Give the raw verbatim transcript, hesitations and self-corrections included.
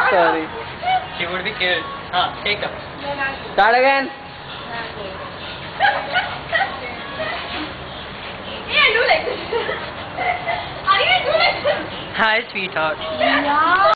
Sorry. She would be killed. Ah, take up. Start again. Yeah, do like this. Are you do like this? Hi, sweetheart. Yeah.